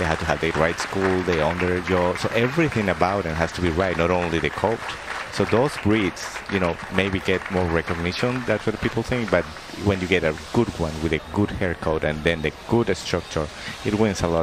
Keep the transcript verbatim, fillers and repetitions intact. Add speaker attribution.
Speaker 1: They have to have the right school. They own their job. So everything about them has to be right, not only the coat. So those breeds, you know, maybe get more recognition. That's what people think. But when you get a good one with a good hair coat and then the good structure, it wins a lot.